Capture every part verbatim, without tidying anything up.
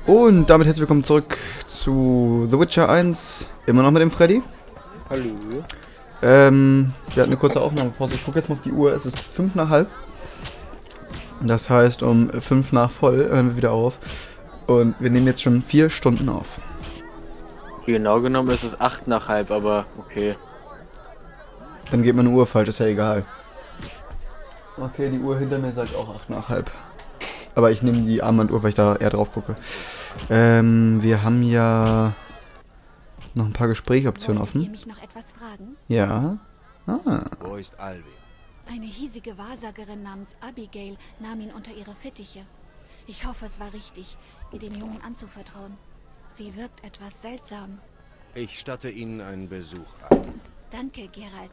Und damit herzlich willkommen zurück zu The Witcher eins. Immer noch mit dem Freddy. Hallo. Ähm, wir hatten eine kurze Aufnahmepause. Ich gucke jetzt mal auf die Uhr. Es ist fünf nach halb. Das heißt, um fünf nach voll hören wir wieder auf. Und wir nehmen jetzt schon vier Stunden auf. Genau genommen ist es acht nach halb, aber okay. Dann geht meine Uhr falsch, ist ja egal. Okay, die Uhr hinter mir sagt auch acht nach halb. Aber ich nehme die Armbanduhr, weil ich da eher drauf gucke. Ähm, wir haben ja noch ein paar Gesprächsoptionen offen. Wollt ihr mich noch etwas fragen? Ja. Ah. Wo ist Alvin? Eine hiesige Wahrsagerin namens Abigail nahm ihn unter ihre Fittiche. Ich hoffe, es war richtig, ihr den Jungen anzuvertrauen. Sie wirkt etwas seltsam. Ich statte Ihnen einen Besuch ab. Danke, Geralt.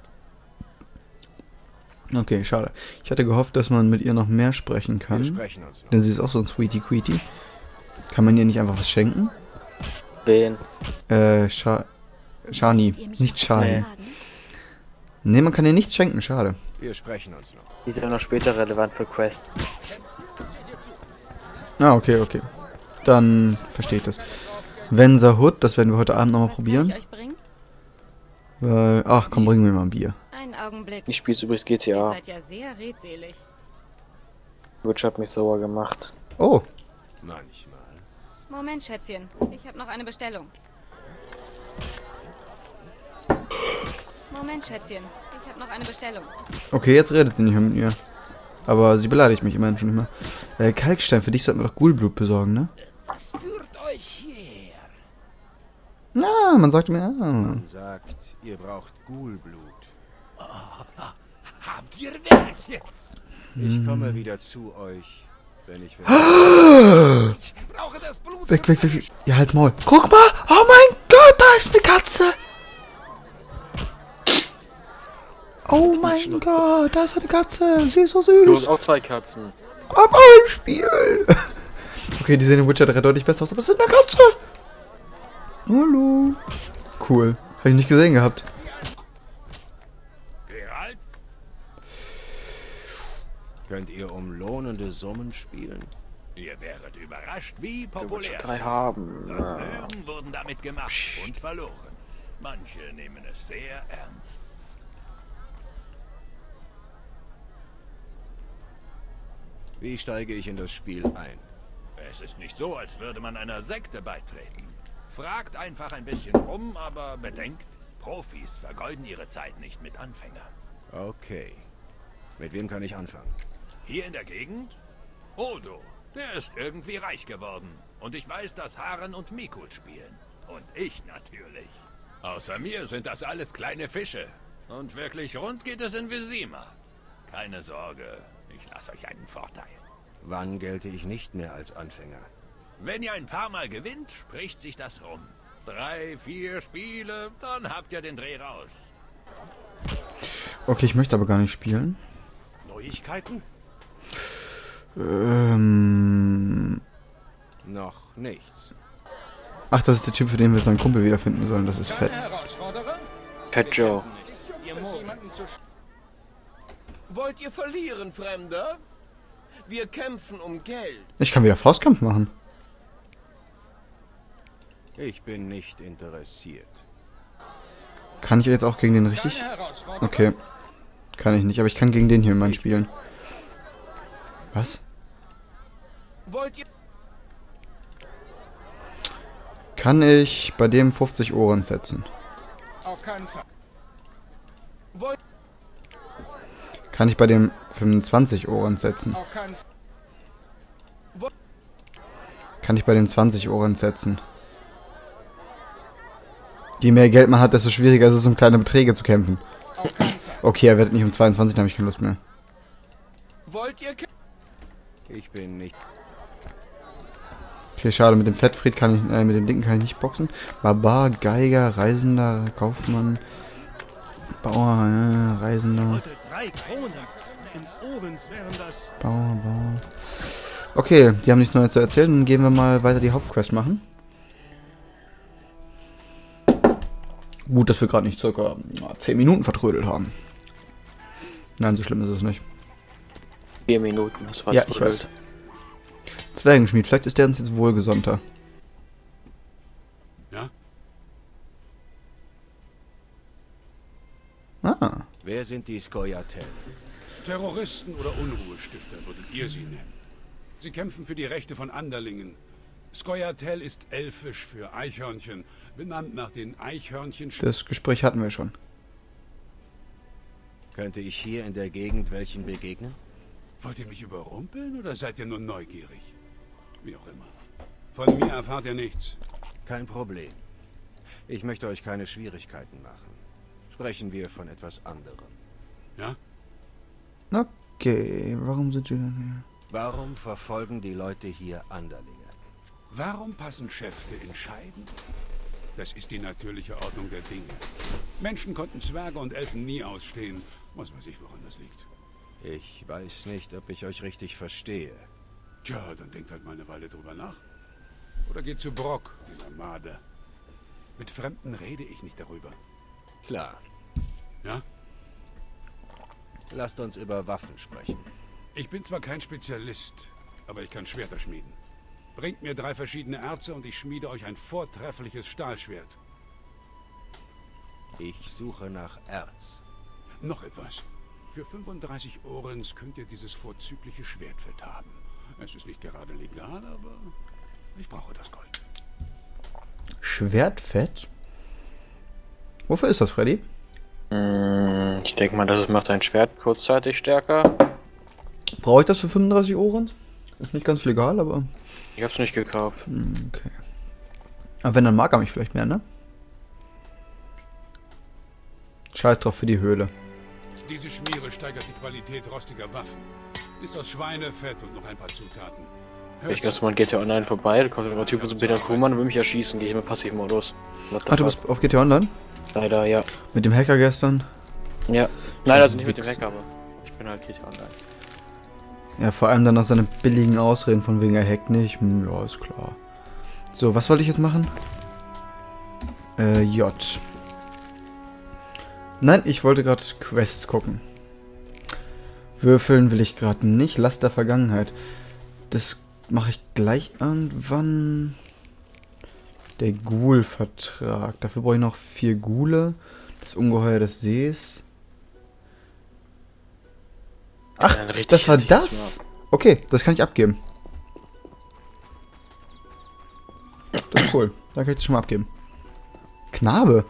Okay, schade. Ich hatte gehofft, dass man mit ihr noch mehr sprechen Wir kann. sprechen uns noch. Denn sie ist auch so ein Sweetie Queetie. Kann man ihr nicht einfach was schenken? Wen? Äh, Scha Shani. Wollt ihr mich Nicht noch Shani. etwas Nee. fragen? Nee, man kann ihr nichts schenken, schade. Wir sprechen uns noch. Die ist ja noch später relevant für Quests. Ah, okay, okay. Dann verstehe ich das. Venser Hood, das werden wir heute Abend nochmal Was probieren. kann ich euch bringen? Weil, ach komm, bringen wir mal ein Bier. Einen Augenblick. Ich spiele übrigens G T Ihr A. seid ja sehr redselig. Witch hat mich sauer gemacht. Oh, Manchmal. Moment, Schätzchen. Ich habe noch eine Bestellung. Moment, Schätzchen. Ich habe noch eine Bestellung. okay, jetzt redet sie nicht mehr mit mir. Aber sie beleidigt mich immerhin schon nicht mehr. Äh, Kalkstein, für dich sollten wir doch Ghoulblut besorgen, ne? Was führt euch hierher? Ah, man sagte mir, ah. Man sagt, ihr braucht Ghoulblut. Habt ihr welches? Ich komme wieder zu euch, wenn ich will. Ich brauche das Blut. Weg, weg, weg, weg. Ja, halt's Maul. Guck mal! Oh mein Gott, da ist eine Katze! Oh mein Gott, da ist eine Katze. Sie ist so Du hast süß. auch zwei Katzen. Ab ein Spiel. Okay, die sehen in Witcher drei deutlich besser aus, aber es ist eine Katze. Hallo. Cool. Habe ich nicht gesehen gehabt. Geralt? Könnt ihr um lohnende Summen spielen? Ihr wäret überrascht, wie Der populär Witcher es drei ist. haben. Ja. Vermögen wurden damit gemacht und verloren. Manche nehmen es sehr ernst. Wie steige ich in das Spiel ein? Es ist nicht so, als würde man einer Sekte beitreten. Fragt einfach ein bisschen rum, aber bedenkt, Profis vergeuden ihre Zeit nicht mit Anfängern. Okay. Mit wem kann ich anfangen? Hier in der Gegend? Odo, der ist irgendwie reich geworden. Und ich weiß, dass Haren und Mikul spielen. Und ich natürlich. Außer mir sind das alles kleine Fische. Und wirklich rund geht es in Vizima. Keine Sorge, ich lasse euch einen Vorteil. Wann gelte ich nicht mehr als Anfänger? Wenn ihr ein paar Mal gewinnt, spricht sich das rum. Drei, vier Spiele, dann habt ihr den Dreh raus. Okay, ich möchte aber gar nicht spielen. Neuigkeiten? Ähm... Noch nichts. Ach, das ist der Typ, für den wir seinen Kumpel wiederfinden sollen. Das ist fett. Herausforderer? Fat Joe. Wollt ihr verlieren, Fremder? Wir kämpfen um Geld. Ich kann wieder Faustkampf machen. Ich bin nicht interessiert. Kann ich jetzt auch gegen den richtig? Okay. Kann ich nicht, aber ich kann gegen den hier mal spielen. Was? Wollt ihr... Kann ich bei dem fünfzig Ohren setzen? Auf keinen Fall. Wollt... Kann ich bei dem fünfundzwanzig Ohren setzen? Auf keinen Fall. Kann ich bei dem zwanzig Ohren setzen? Je mehr Geld man hat, desto schwieriger ist es, um kleine Beträge zu kämpfen. Auf keinen Fall. Okay, er wird nicht um zweiundzwanzig, dann habe ich keine Lust mehr. Wollt ihr... kä- Ich bin nicht... Okay, schade, mit dem Fettfried kann ich, äh, mit dem Dicken kann ich nicht boxen. Barbar, Geiger, Reisender, Kaufmann, Bauer, äh, Reisender, Drei Kronen. In Orens wären das... Bauer, Bauer. Okay, die haben nichts Neues zu erzählen, dann gehen wir mal weiter die Hauptquest machen. Gut, dass wir gerade nicht circa zehn Minuten vertrödelt haben. Nein, so schlimm ist es nicht. Vier Minuten, das war Ja, zu ich blöd. weiß. Zwergenschmied, vielleicht ist der uns jetzt wohlgesonnter. Wer sind die Scoia'tael? Terroristen oder Unruhestifter würdet ihr sie nennen. Sie kämpfen für die Rechte von Anderlingen. Scoia'tael ist elfisch für Eichhörnchen, benannt nach den Eichhörnchen... Das Gespräch hatten wir schon. Könnte ich hier in der Gegend welchen begegnen? Wollt ihr mich überrumpeln oder seid ihr nur neugierig? Wie auch immer. Von mir erfahrt ihr nichts. Kein Problem. Ich möchte euch keine Schwierigkeiten machen. Sprechen wir von etwas anderem. Ja? Okay, warum sind wir denn hier? Warum verfolgen die Leute hier Anderlinge? Warum passen Schäfte in Scheiden? Das ist die natürliche Ordnung der Dinge. Menschen konnten Zwerge und Elfen nie ausstehen. Was weiß ich, woran das liegt. Ich weiß nicht, ob ich euch richtig verstehe. Tja, dann denkt halt mal eine Weile drüber nach. Oder geht zu Brock, dieser Marder. Mit Fremden rede ich nicht darüber. Klar. Ja? Lasst uns über Waffen sprechen. Ich bin zwar kein Spezialist, aber ich kann Schwerter schmieden. Bringt mir drei verschiedene Erze und ich schmiede euch ein vortreffliches Stahlschwert. Ich suche nach Erz. Noch etwas. Für fünfunddreißig Orens könnt ihr dieses vorzügliche Schwertfett haben. Es ist nicht gerade legal, aber ich brauche das Gold. Schwertfett? Wofür ist das, Freddy? Mm, ich denke mal, das macht ein Schwert kurzzeitig stärker. Brauche ich das für fünfunddreißig Orens? Ist nicht ganz legal, aber... Ich hab's nicht gekauft. Okay. Aber wenn, dann mag er mich vielleicht mehr, ne? Scheiß drauf für die Höhle. Diese Schmiere steigert die Qualität rostiger Waffen. Ist aus Schweinefett und noch ein paar Zutaten. Ich ganz mal G T A Online vorbei, da kommt immer Typ von so Peter Kuhlmann und will mich erschießen, gehe ich im Passivmodus. Ach, du bist auf G T A Online? Leider, ja. Mit dem Hacker gestern? Ja. Nein, also nicht mit dem Hacker, aber ich bin halt G T A Online. Ja, vor allem dann noch seine billigen Ausreden von wegen er hackt nicht. Hm, ja, ist klar. So, was wollte ich jetzt machen? Äh, J. Nein, ich wollte gerade Quests gucken. Würfeln will ich gerade nicht. Last der Vergangenheit. Das mache ich gleich irgendwann. Der Ghoul-Vertrag. Dafür brauche ich noch vier Ghule. Das Ungeheuer des Sees. Ach, ja, das war das? Okay, das kann ich abgeben. Das ist cool. Da kann ich das schon mal abgeben. Knabe.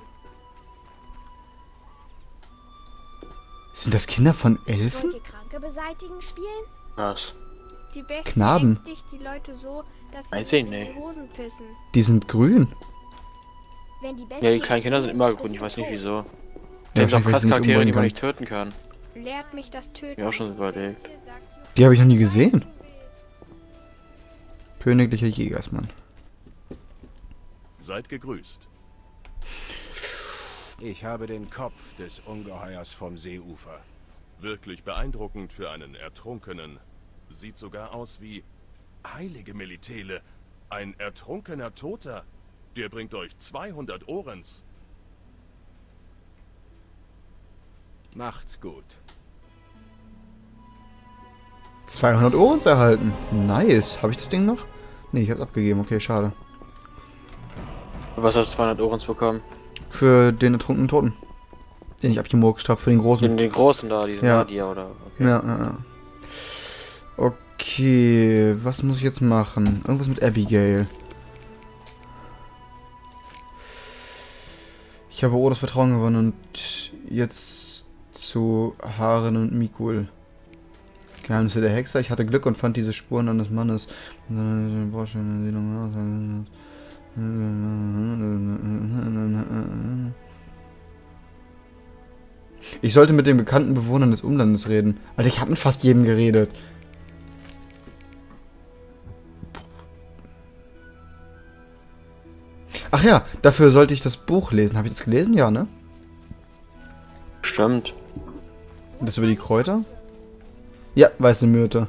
Sind das Kinder von Elfen? Wollt ihr Kranke beseitigen spielen? Was? Die Besten Knaben. ängstigen die Leute so, dass Weiß sie ich sich in nicht. die Hosen pissen. Die sind grün. Wenn die Ja, die kleinen Kinder sind immer grün, ich weiß nicht wieso. Ja, Das sind auch wahrscheinlich, weil ich sie nicht Fresscharaktere, die umbringen man nicht töten kann. Lehrt mich das Töten. Ja, auch schon überlegt. Die habe ich noch nie gesehen. Königlicher Jägersmann. Seid gegrüßt. Ich habe den Kopf des Ungeheuers vom Seeufer. Wirklich beeindruckend für einen Ertrunkenen. Sieht sogar aus wie... Heilige Melitele. Ein ertrunkener Toter. Der bringt euch zweihundert Orens. Macht's gut. zweihundert Orens erhalten. Nice. Habe ich das Ding noch? Nee, ich hab's abgegeben. Okay, schade. Was hast du zweihundert Orens bekommen? Für den ertrunkenen Toten. Den ich abgemurkst habe. Für den großen. Den, den großen da, diesen Ja. Magier oder... Okay. Ja, ja, ja. Okay, was muss ich jetzt machen? Irgendwas mit Abigail. Ich habe Odas Vertrauen gewonnen und jetzt zu Haren und Mikul. Geheimnisse der Hexer. Ich hatte Glück und fand diese Spuren eines Mannes. Ich sollte mit den bekannten Bewohnern des Umlandes reden. Alter, ich habe mit fast jedem geredet. Ach ja, dafür sollte ich das Buch lesen. Habe ich das gelesen? Ja, ne? Stimmt. Das über die Kräuter? Ja, weiße Myrte.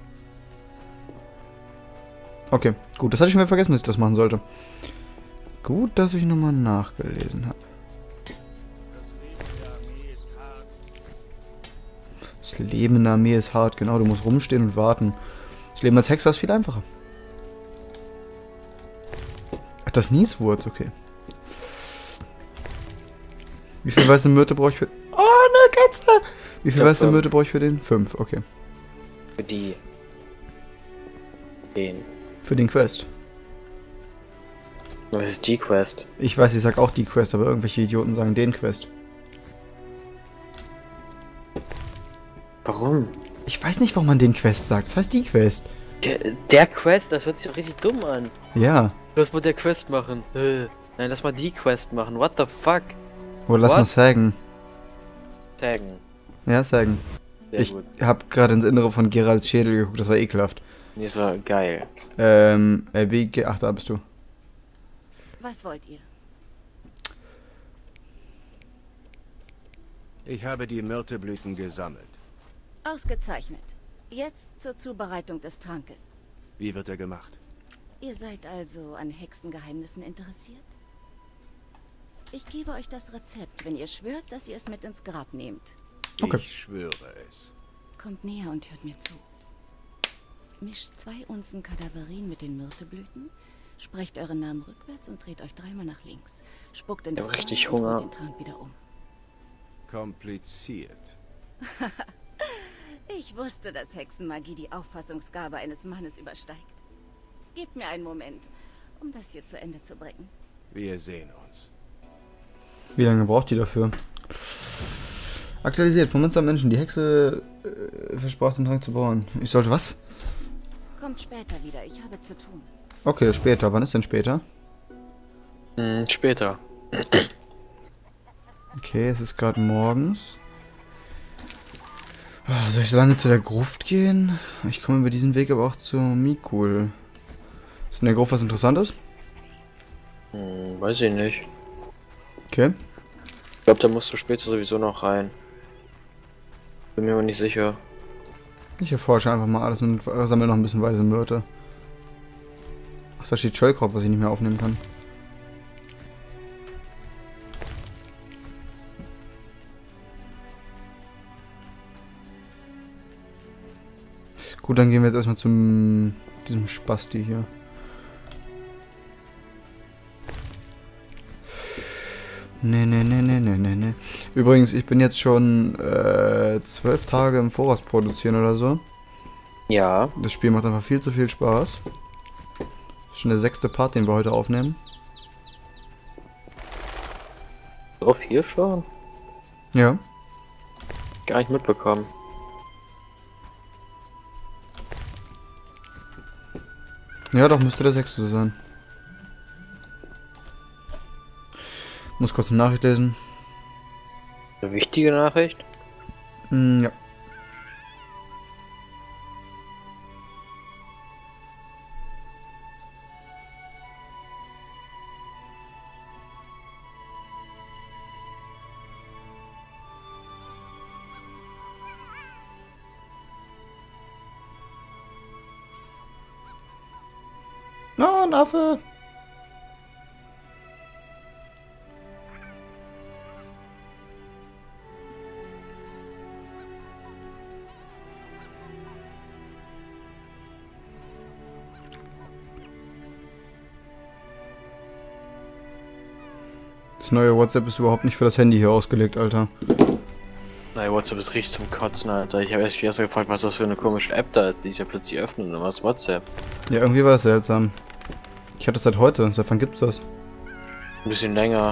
Okay, gut. Das hatte ich schon wieder vergessen, dass ich das machen sollte. Gut, dass ich nochmal nachgelesen habe. Das Leben in der Armee ist hart. Genau, du musst rumstehen und warten. Das Leben als Hexer ist viel einfacher. Ach, das Nieswurz, okay. Wie viel weiße Myrte brauche ich für... Oh, eine Wie viel weiße Myrte brauche ich für den? Fünf, okay. Für die. Den. Für den Quest. Was ist die Quest? Ich weiß, ich sag auch die Quest, aber irgendwelche Idioten sagen den Quest. Warum? Ich weiß nicht, warum man den Quest sagt. Das heißt die Quest. Der, der Quest, das hört sich doch richtig dumm an. Ja. Lass mal der Quest machen. Äh, nein, lass mal die Quest machen. What the fuck? Oder lass What? mal sagen. Taggen. Ja, sagen. Sehr Ich gut. hab gerade ins Innere von Geralds Schädel geguckt, das war ekelhaft. Nee, das war geil. Ähm, äh, B G, ach, da bist du. Was wollt ihr? Ich habe die Myrteblüten gesammelt. Ausgezeichnet. Jetzt zur Zubereitung des Trankes. Wie wird er gemacht? Ihr seid also an Hexengeheimnissen interessiert? Ich gebe euch das Rezept, wenn ihr schwört, dass ihr es mit ins Grab nehmt. Okay. Ich schwöre es. Kommt näher und hört mir zu. Mischt zwei Unzen Kadaverin mit den Myrteblüten, sprecht euren Namen rückwärts und dreht euch dreimal nach links. Spuckt in Ich das hab richtig Feuer und Hunger. rührt den Trank wieder um. Kompliziert. Ich wusste, dass Hexenmagie die Auffassungsgabe eines Mannes übersteigt. Gebt mir einen Moment, um das hier zu Ende zu bringen. Wir sehen uns. Wie lange braucht die dafür? Aktualisiert. Von Monster Menschen. Die Hexe äh, versprach, den Trank zu bauen. Ich sollte was? Kommt später wieder, ich habe zu tun. Okay, später. Wann ist denn später? Hm, später. Okay, es ist gerade morgens. Ah, soll ich so lange zu der Gruft gehen? Ich komme über diesen Weg aber auch zu Mikul. Ist in der Gruft was Interessantes? Hm, weiß ich nicht. Okay. Ich glaube, da musst du später sowieso noch rein. Bin mir aber nicht sicher. Ich erforsche einfach mal alles und sammle noch ein bisschen weiße Myrte. Ach, da steht Schöllkraut, was ich nicht mehr aufnehmen kann. Gut, dann gehen wir jetzt erstmal zum diesem Spasti hier. Ne, ne, ne, ne, ne, ne, ne. Übrigens, ich bin jetzt schon äh, zwölf Tage im Voraus produzieren oder so. Ja. Das Spiel macht einfach viel zu viel Spaß. Das ist schon der sechste Part, den wir heute aufnehmen. So viel schon? Ja. Gar nicht mitbekommen. Ja, doch, müsste der sechste sein. Muss kurz eine Nachricht lesen. Eine wichtige Nachricht? Hm, ja. Oh, ein Affe! Das neue WhatsApp ist überhaupt nicht für das Handy hier ausgelegt, Alter. Nein, WhatsApp ist richtig zum Kotzen, Alter. Ich habe erst erst gefragt, was das für eine komische App da ist, die sich ja plötzlich öffnet und dann war es WhatsApp. Ja, irgendwie war das seltsam. Ich hatte das seit heute. Seit wann gibt's das? Ein bisschen länger.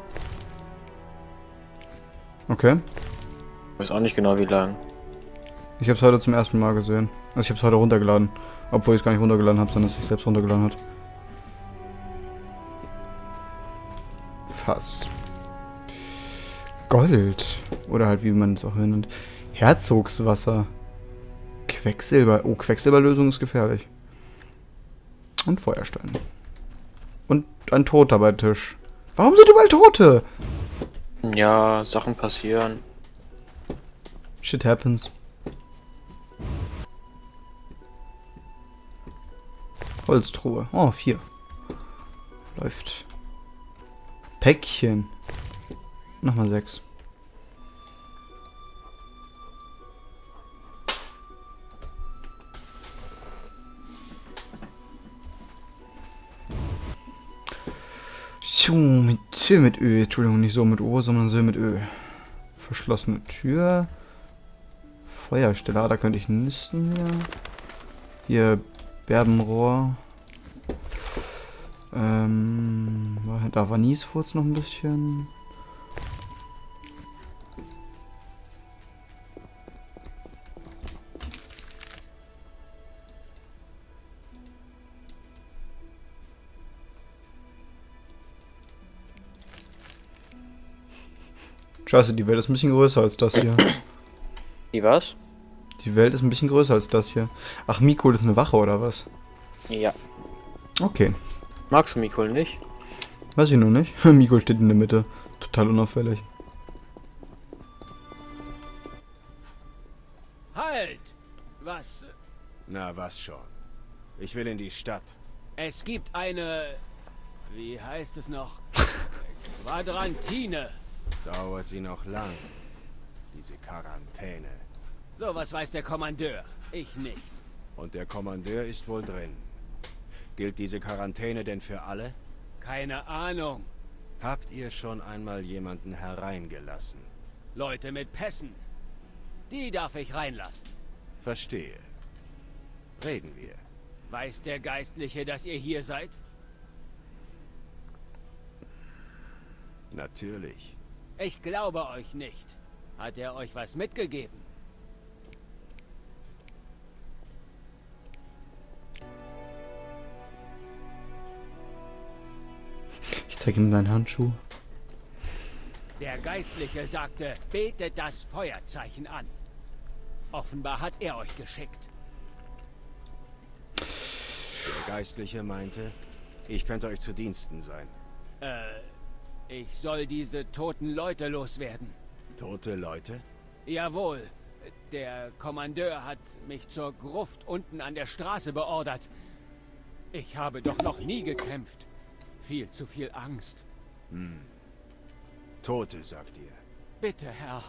Okay. Ich weiß auch nicht genau wie lang. Ich hab's heute zum ersten Mal gesehen. Also ich hab's heute runtergeladen. Obwohl ich es gar nicht runtergeladen habe, sondern dass ich selbst runtergeladen hat. Fass. Gold. Oder halt wie man es auch nennt. Herzogswasser. Quecksilber. Oh, Quecksilberlösung ist gefährlich. Und Feuerstein. Und ein Toter bei Tisch. Warum sind überall Tote? Ja, Sachen passieren. Shit happens. Holztruhe. Oh, vier. Läuft. Päckchen. Nochmal sechs. So, mit, mit Ö. Entschuldigung, nicht so mit O, sondern so mit Ö. Verschlossene Tür. Feuersteller, da könnte ich nisten hier. Hier, Berbenrohr. Ähm, da war Niesfurz noch ein bisschen. Scheiße, die Welt ist ein bisschen größer als das hier. Die was? Die Welt ist ein bisschen größer als das hier. Ach, Mikol ist eine Wache, oder was? Ja. Okay. Magst du Mikol nicht? Weiß ich noch nicht. Mikol steht in der Mitte. Total unauffällig. Halt! Was? Na, was schon. Ich will in die Stadt. Es gibt eine... Wie heißt es noch? Quadrantine. Dauert sie noch lang. Diese Quarantäne. Sowas weiß der Kommandeur. Ich nicht. Und der Kommandeur ist wohl drin. Gilt diese Quarantäne denn für alle? Keine Ahnung. Habt ihr schon einmal jemanden hereingelassen? Leute mit Pässen. Die darf ich reinlassen. Verstehe. Reden wir. Weiß der Geistliche, dass ihr hier seid? Natürlich. Ich glaube euch nicht. Hat er euch was mitgegeben? Ich zeige ihm deinen Handschuh. Der Geistliche sagte, betet das Feuerzeichen an. Offenbar hat er euch geschickt. Der Geistliche meinte, ich könnte euch zu Diensten sein. Äh, ich soll diese toten Leute loswerden. Tote Leute? Jawohl. Der Kommandeur hat mich zur Gruft unten an der Straße beordert. Ich habe doch noch nie gekämpft. Viel zu viel Angst. Hm. Tote, sagt ihr. Bitte, Herr.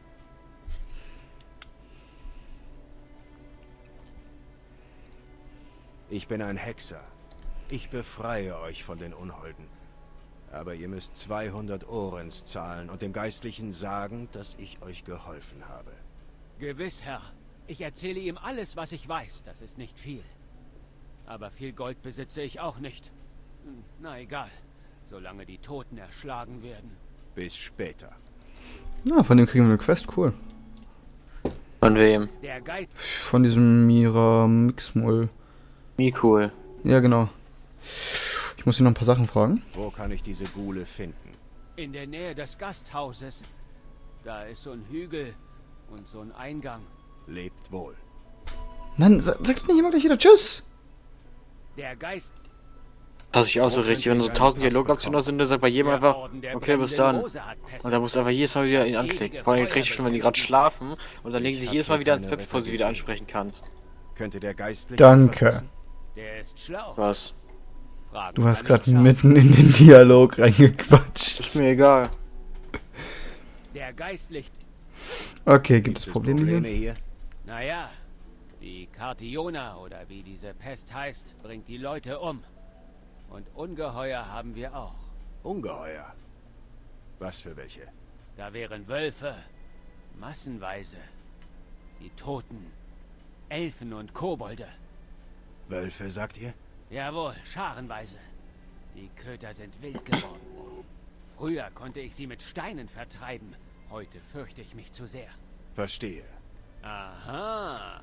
Ich bin ein Hexer. Ich befreie euch von den Unholden. Aber ihr müsst zweihundert Orens zahlen und dem Geistlichen sagen, dass ich euch geholfen habe. Gewiss, Herr. Ich erzähle ihm alles, was ich weiß. Das ist nicht viel. Aber viel Gold besitze ich auch nicht. Na egal. Solange die Toten erschlagen werden. Bis später. Na, von dem kriegen wir eine Quest, cool. Von wem? Der Geist. Von diesem Mira Mixmul. Mikol. Ja, genau. Ich muss ihn noch ein paar Sachen fragen. Wo kann ich diese Ghule finden? In der Nähe des Gasthauses. Da ist so ein Hügel und so ein Eingang. Lebt wohl. Nein, sag, sagt nicht immer gleich wieder Tschüss. Der Geist. Das ist auch so richtig, wenn so tausend Dialogaktionen sind, dann sagt bei jedem einfach, okay, bis dann. Und dann musst du einfach jedes Mal wieder ihn anklicken. Vor allem kriegst du schon, wenn die gerade schlafen und dann legen sie sich jedes Mal wieder ins Bett, bevor sie wieder ansprechen kannst. Könnte der Geistliche... Danke. Der ist schlau. Was? Fragen Du hast kann ich gerade schauen. mitten in den Dialog reingequatscht. Ist mir egal. Der Geistliche. Okay, gibt es Probleme hier? hier? Naja, die Cartiona oder wie diese Pest heißt, bringt die Leute um. Und Ungeheuer haben wir auch. Ungeheuer? Was für welche? Da wären Wölfe, massenweise. Die Toten, Elfen und Kobolde. Wölfe, sagt ihr? Jawohl, scharenweise. Die Köter sind wild geworden. Früher konnte ich sie mit Steinen vertreiben. Heute fürchte ich mich zu sehr. Verstehe. Aha.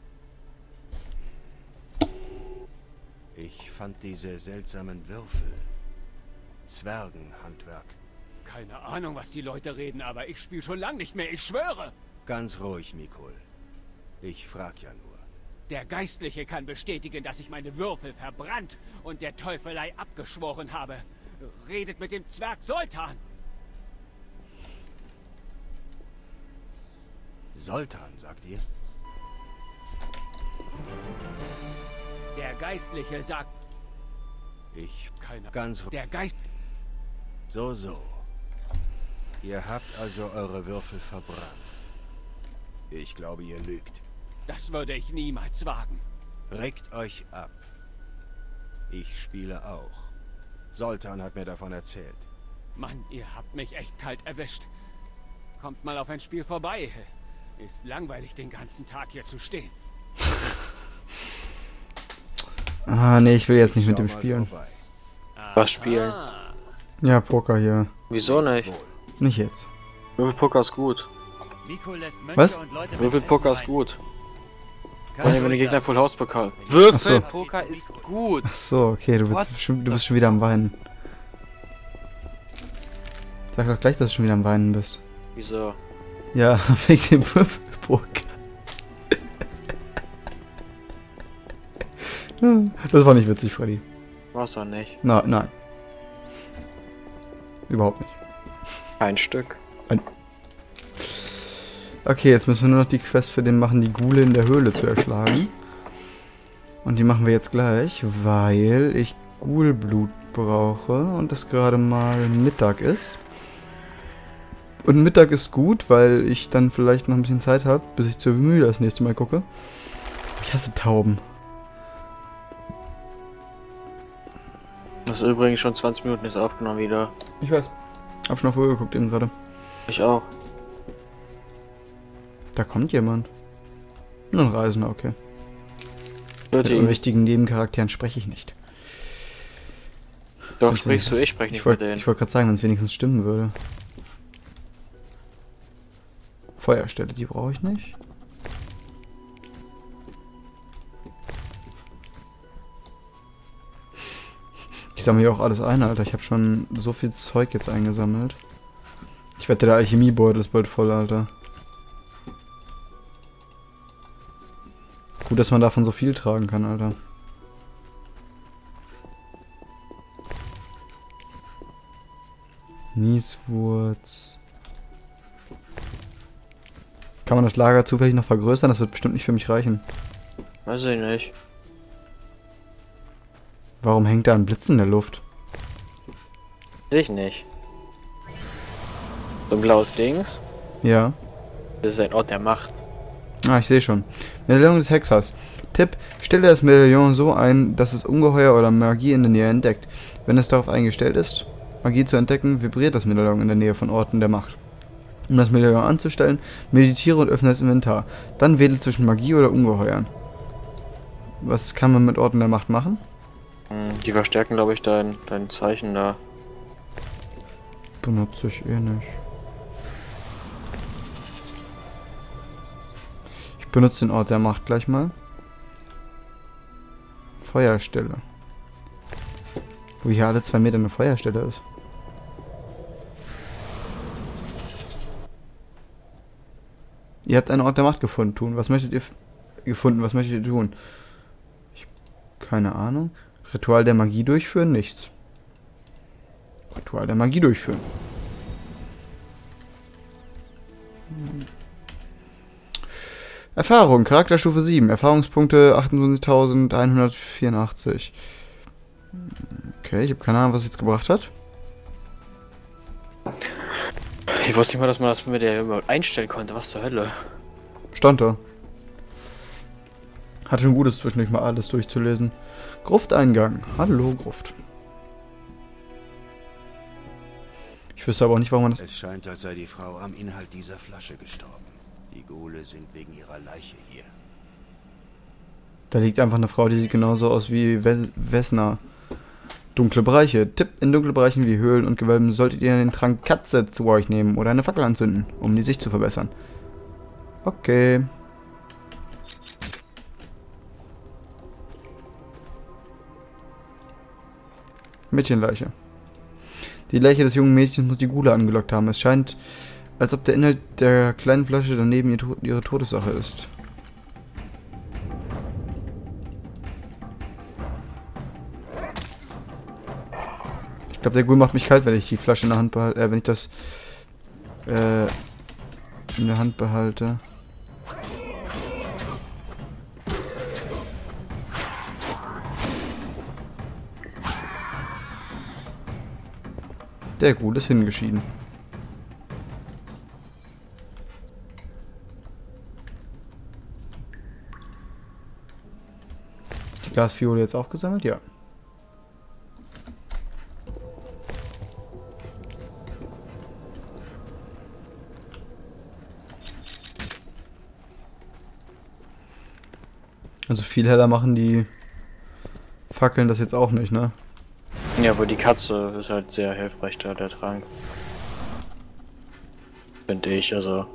Ich fand diese seltsamen Würfel. Zwergenhandwerk. Keine Ahnung, was die Leute reden, aber ich spiele schon lange nicht mehr, ich schwöre. Ganz ruhig, Mikol. Ich frag ja nur. Der Geistliche kann bestätigen, dass ich meine Würfel verbrannt und der Teufelei abgeschworen habe. Redet mit dem Zwerg Soltan. Soltan, sagt ihr? Der Geistliche sagt... Ich... Keine... Ganz... Der Geist... So, so. Ihr habt also eure Würfel verbrannt. Ich glaube, ihr lügt. Das würde ich niemals wagen. Regt euch ab. Ich spiele auch. Soltan hat mir davon erzählt. Mann, ihr habt mich echt kalt erwischt. Kommt mal auf ein Spiel vorbei. Ist langweilig, den ganzen Tag hier zu stehen. Ah, nee, ich will jetzt nicht mit dem spielen. Was spielen? Ja, Poker hier. Wieso nicht? Nicht jetzt. Würfelpoker ist gut. Was? Würfelpoker ist gut. Vor allem, wenn der Gegner Full House bekommt. Ach so. Würfelpoker ist gut. Ach so, okay, du bist, schon, du bist schon wieder am Weinen. Sag doch gleich, dass du schon wieder am Weinen bist. Wieso? Ja, wegen dem Würfelpoker. Das war nicht witzig, Freddy. War's doch nicht. Na, nein. Überhaupt nicht. Ein Stück. Ein okay, jetzt müssen wir nur noch die Quest für den machen, die Ghule in der Höhle zu erschlagen. Und die machen wir jetzt gleich, weil ich Ghulblut brauche und es gerade mal Mittag ist. Und Mittag ist gut, weil ich dann vielleicht noch ein bisschen Zeit habe, bis ich zur Mühle das nächste Mal gucke. Ich hasse Tauben. Das ist übrigens schon zwanzig Minuten jetzt aufgenommen wieder. Ich weiß. Hab schon auf Uhr geguckt eben gerade. Ich auch. Da kommt jemand. Ein Reisender, okay. Mit ihn. wichtigen Nebencharakteren spreche ich nicht. Doch, Wenn's sprichst nicht- du, ich spreche nicht Ich wollte mit denen. ich wollt gerade sagen, wenn es wenigstens stimmen würde. Feuerstelle, die brauche ich nicht. Ich sammle hier auch alles ein, Alter. Ich habe schon so viel Zeug jetzt eingesammelt. Ich wette, der Alchemiebeutel ist bald voll, Alter. Gut, dass man davon so viel tragen kann, Alter. Nieswurz. Kann man das Lager zufällig noch vergrößern? Das wird bestimmt nicht für mich reichen. Weiß ich nicht. Warum hängt da ein Blitz in der Luft? Weiß ich nicht. So ein blaues Dings. Ja. Das ist ein Ort der Macht. Ah, ich sehe schon. Medaillon des Hexers. Tipp: Stelle das Medaillon so ein, dass es Ungeheuer oder Magie in der Nähe entdeckt. Wenn es darauf eingestellt ist, Magie zu entdecken, vibriert das Medaillon in der Nähe von Orten der Macht. Um das Medaillon anzustellen, meditiere und öffne das Inventar. Dann wähle zwischen Magie oder Ungeheuern. Was kann man mit Orten der Macht machen? Hm, Die verstärken, glaube ich, dein, dein Zeichen da. Benutze ich eh nicht. Ich benutze den Ort der Macht gleich mal. Feuerstelle. Wo hier alle zwei Meter eine Feuerstelle ist. Ihr habt einen Ort der Macht gefunden. Tun. Was möchtet ihr f- gefunden? Was möchtet ihr tun? Ich, keine Ahnung. Ritual der Magie durchführen? Nichts. Ritual der Magie durchführen. Hm. Erfahrung, Charakterstufe sieben, Erfahrungspunkte achtundzwanzigtausendeinhundertvierundachtzig. Okay, ich habe keine Ahnung, was es jetzt gebracht hat. Ich wusste nicht mal, dass man das mit der überhaupt einstellen konnte. Was zur Hölle? Stand da. Hat schon Gutes zwischendurch mal alles durchzulesen. Grufteingang. Hallo, Gruft. Ich wüsste aber auch nicht, warum man das... Es scheint, als sei die Frau am Inhalt dieser Flasche gestorben. Die Ghule sind wegen ihrer Leiche hier. Da liegt einfach eine Frau, die sieht genauso aus wie We Vesna. Dunkle Bereiche. Tipp: In dunkle Bereichen wie Höhlen und Gewölben solltet ihr den Trank Katze zu euch nehmen oder eine Fackel anzünden, um die Sicht zu verbessern. Okay. Mädchenleiche. Die Leiche des jungen Mädchens muss die Ghule angelockt haben. Es scheint, als ob der Inhalt der kleinen Flasche daneben ihr to ihre Todesursache ist. Ich glaube, der Ghoul macht mich kalt, wenn ich die Flasche in der Hand behalte. Äh, wenn ich das äh, in der Hand behalte. Der Ghoul ist hingeschieden. Die Glasfiole jetzt aufgesammelt? Ja. Also viel heller machen die Fackeln das jetzt auch nicht, ne? Ja, aber die Katze ist halt sehr hilfreich da, der Trank. Finde ich, also.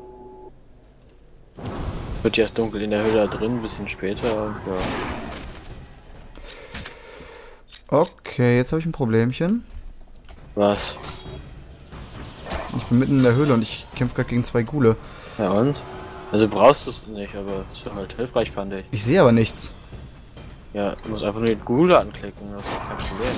Wird erst dunkel in der Höhle da drin, ein bisschen später und ja. Okay, jetzt habe ich ein Problemchen. Was? Ich bin mitten in der Höhle und ich kämpfe gerade gegen zwei Ghule. Ja und? Also brauchst du es nicht, aber es wäre halt hilfreich, fand ich. Ich sehe aber nichts. Ja, du musst einfach nur den Ghule anklicken, das ist kein Problem.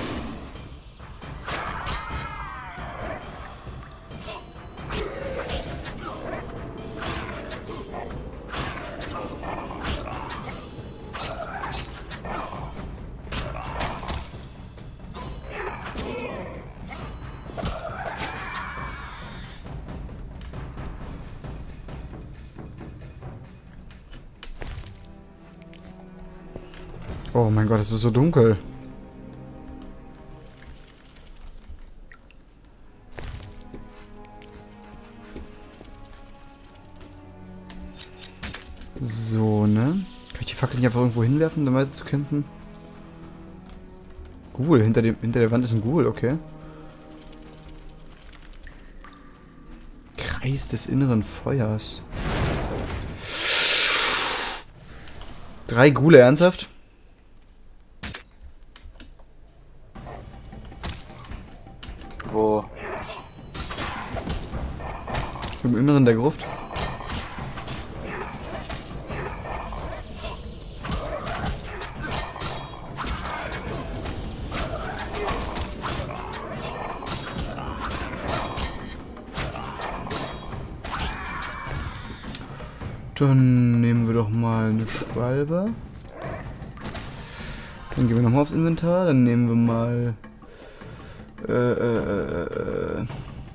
Oh mein Gott, es ist so dunkel. So, ne? Kann ich die Fackel nicht einfach irgendwo hinwerfen, um weiter zu kämpfen? Ghoul, hinter, dem, hinter der Wand ist ein Ghoul, okay. Kreis des inneren Feuers. Drei Ghule, ernsthaft? Wo? Im Inneren der Gruft. Dann nehmen wir doch mal eine Schwalbe. Dann gehen wir nochmal aufs Inventar. Dann nehmen wir mal... Äh, äh, äh,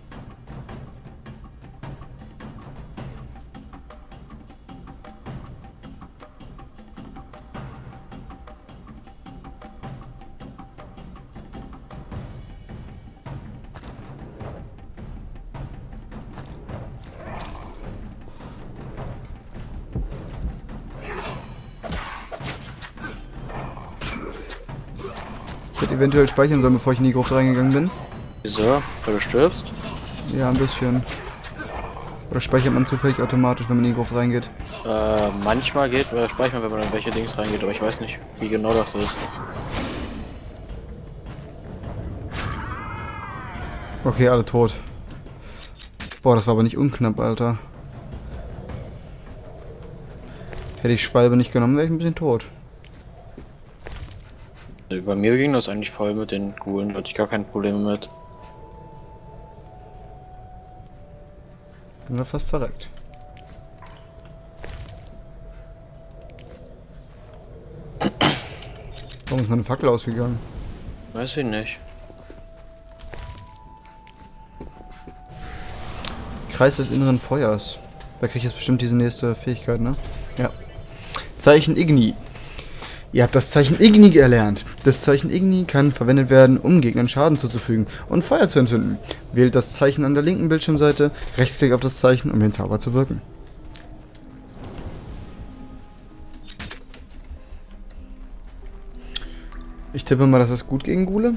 Ich hätte eventuell speichern sollen, bevor ich in die Gruft reingegangen bin. Wieso? Weil du stirbst? Ja, ein bisschen. Oder speichert man zufällig automatisch, wenn man in die Gruft reingeht? Äh, manchmal geht, oder speichern, wenn man in welche Dings reingeht, aber ich weiß nicht, wie genau das ist. Okay, alle tot. Boah, das war aber nicht unknapp, Alter. Hätte ich Schwalbe nicht genommen, wäre ich ein bisschen tot. Bei mir ging das eigentlich voll mit den Ghoulen, da hatte ich gar keine Probleme mit. Bin da fast verreckt. Warum ist meine Fackel ausgegangen? Weiß ich nicht. Kreis des inneren Feuers. Da kriege ich jetzt bestimmt diese nächste Fähigkeit, ne? Ja. Zeichen Igni. Ihr habt das Zeichen Igni erlernt. Das Zeichen Igni kann verwendet werden, um Gegnern Schaden zuzufügen und Feuer zu entzünden. Wählt das Zeichen an der linken Bildschirmseite, rechtsklick auf das Zeichen, um den Zauber zu wirken. Ich tippe mal, das ist gut gegen Ghule.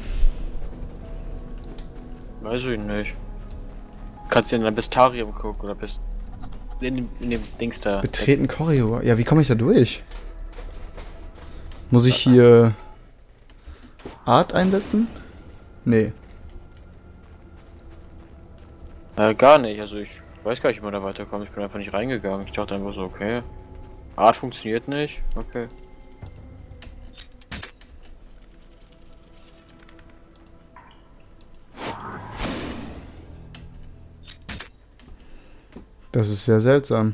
Weiß ich nicht. Kannst du in der Bestarium gucken oder bist in dem, in dem Dings da. Betreten Korridor. Ja, wie komme ich da durch? Muss ich hier Art einsetzen? Nee. Äh, gar nicht. Also ich weiß gar nicht, wie man da weiterkommt. Ich bin einfach nicht reingegangen. Ich dachte einfach so, okay. Art funktioniert nicht. Okay. Das ist sehr seltsam.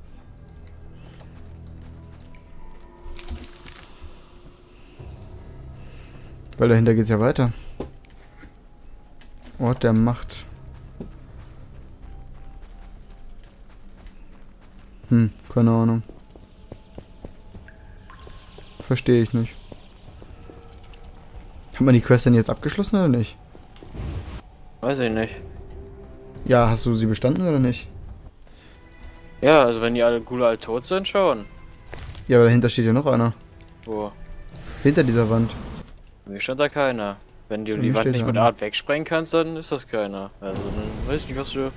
Weil dahinter geht's ja weiter. Ort der Macht. Hm, keine Ahnung. Verstehe ich nicht. Hat man die Quest denn jetzt abgeschlossen oder nicht? Weiß ich nicht. Ja, hast du sie bestanden oder nicht? Ja, also wenn die alle Ghule alle tot sind, schon. Ja, aber dahinter steht ja noch einer. Wo? Hinter dieser Wand. Mir stand da keiner. Wenn du Bei die mir Wand steht nicht da mit einer. Art wegsprengen kannst, dann ist das keiner. Also dann weiß ich nicht, was du...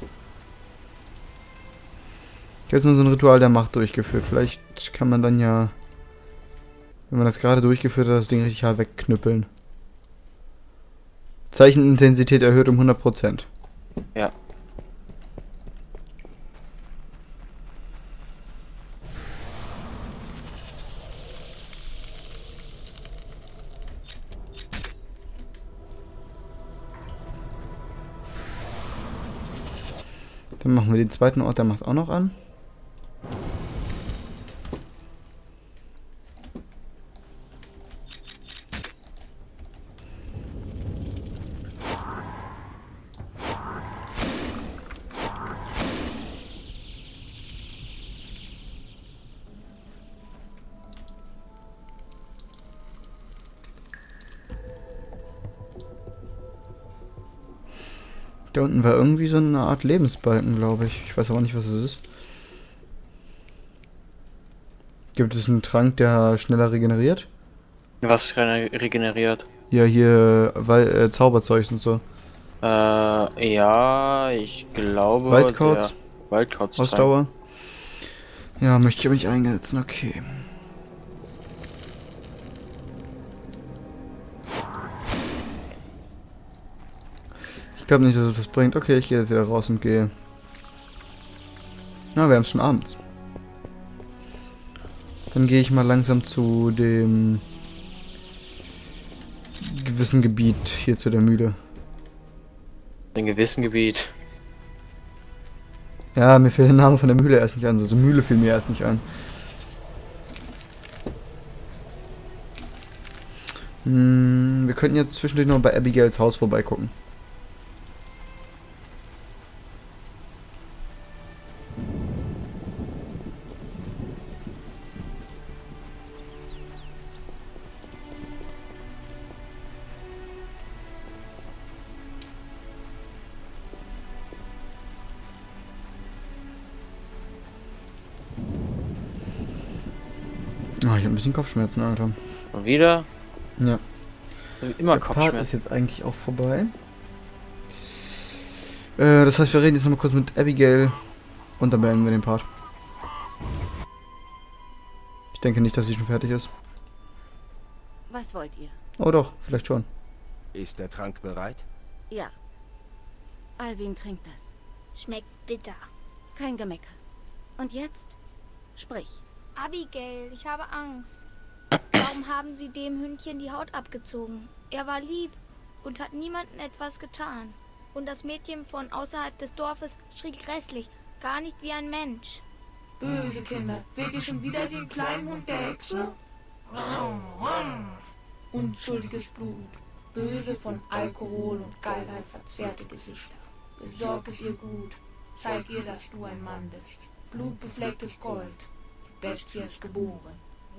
Ich habe jetzt nur so ein Ritual der Macht durchgeführt. Vielleicht kann man dann ja, wenn man das gerade durchgeführt hat, das Ding richtig hart wegknüppeln. Zeichenintensität erhöht um hundert Prozent. Ja. Dann machen wir den zweiten Ort, der macht auch noch an. Da unten war irgendwie so eine Art Lebensbalken, glaube ich. Ich weiß aber nicht, was es ist. Gibt es einen Trank, der schneller regeneriert? Was re regeneriert? Ja, hier Wal äh, Zauberzeug und so. Äh, ja, ich glaube... Waldkauz? Waldkauz. Ausdauer? Ja, möchte ich aber nicht einsetzen, okay. Ich glaube nicht, dass es was bringt. Okay, ich gehe jetzt wieder raus und gehe. Na, wir haben es schon abends. Dann gehe ich mal langsam zu dem gewissen Gebiet hier zu der Mühle. Ein gewissen Gebiet. Ja, mir fällt der Name von der Mühle erst nicht an. Also Mühle fiel mir erst nicht an. Hm, wir könnten jetzt zwischendurch noch bei Abigails Haus vorbeigucken. Oh, ich habe ein bisschen Kopfschmerzen, Alter. Und wieder? Ja. Immer Der Part Kopfschmerzen. ist jetzt eigentlich auch vorbei. Äh, das heißt, wir reden jetzt noch mal kurz mit Abigail und dann beenden wir den Part. Ich denke nicht, dass sie schon fertig ist. Was wollt ihr? Oh doch, vielleicht schon. Ist der Trank bereit? Ja. Alvin trinkt das. Schmeckt bitter. Kein Gemecker. Und jetzt? Sprich. Abigail, ich habe Angst. Warum haben Sie dem Hündchen die Haut abgezogen? Er war lieb und hat niemandem etwas getan. Und das Mädchen von außerhalb des Dorfes schrie grässlich, gar nicht wie ein Mensch. Böse Kinder, wählt ihr schon wieder den kleinen Hund der Hexe? Unschuldiges Blut, böse von Alkohol und Geilheit verzerrte Gesichter. Besorg es ihr gut, zeig ihr, dass du ein Mann bist. Blutbeflecktes Gold, die Bestie ist geboren.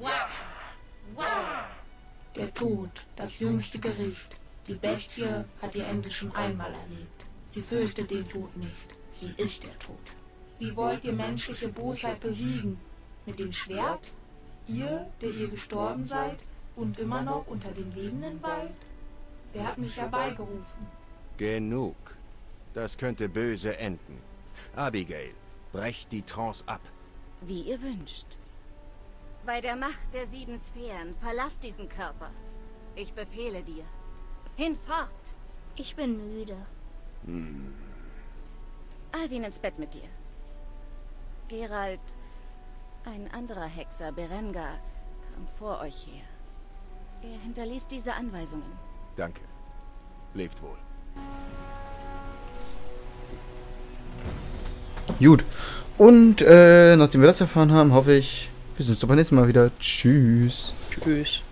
Der Tod, das jüngste Gericht. Die Bestie hat ihr Ende schon einmal erlebt. Sie fürchtet den Tod nicht, sie ist der Tod. Wie wollt ihr menschliche Bosheit besiegen? Mit dem Schwert? Ihr, der ihr gestorben seid und immer noch unter den Lebenden weilt? Wer hat mich herbeigerufen? Genug. Das könnte böse enden. Abigail, brecht die Trance ab. Wie ihr wünscht. Bei der Macht der sieben Sphären, verlass diesen Körper. Ich befehle dir. Hinfort! Ich bin müde. Hm. Alvin ins Bett mit dir. Geralt, ein anderer Hexer, Berengar, kam vor euch her. Er hinterließ diese Anweisungen. Danke. Lebt wohl. Gut. Und äh, nachdem wir das erfahren haben, hoffe ich, wir sehen uns doch beim nächsten Mal wieder. Tschüss. Tschüss.